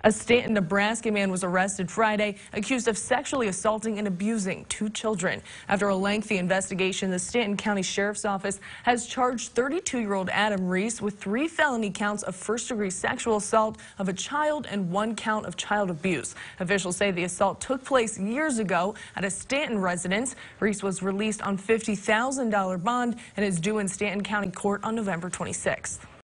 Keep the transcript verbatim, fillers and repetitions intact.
A Stanton, Nebraska man was arrested Friday, accused of sexually assaulting and abusing two children. After a lengthy investigation, the Stanton County Sheriff's Office has charged thirty-two-year-old Adam Reese with three felony counts of first-degree sexual assault of a child and one count of child abuse. Officials say the assault took place years ago at a Stanton residence. Reese was released on fifty thousand dollar bond and is due in Stanton County Court on November twenty-sixth.